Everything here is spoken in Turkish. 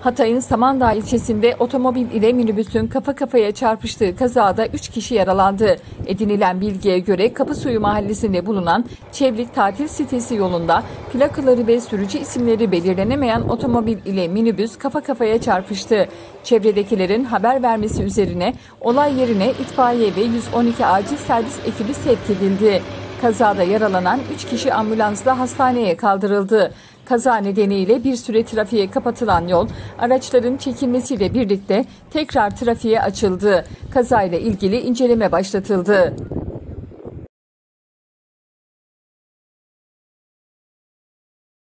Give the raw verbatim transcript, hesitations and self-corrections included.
Hatay'ın Samandağ ilçesinde otomobil ile minibüsün kafa kafaya çarpıştığı kazada üç kişi yaralandı. Edinilen bilgiye göre Kapısuyu mahallesinde bulunan Çevlik tatil sitesi yolunda plakaları ve sürücü isimleri belirlenemeyen otomobil ile minibüs kafa kafaya çarpıştı. Çevredekilerin haber vermesi üzerine olay yerine itfaiye ve yüz on iki acil servis ekibi sevk edildi. Kazada yaralanan üç kişi ambulansla hastaneye kaldırıldı. Kaza nedeniyle bir süre trafiğe kapatılan yol, araçların çekilmesiyle birlikte tekrar trafiğe açıldı. Kazayla ilgili inceleme başlatıldı.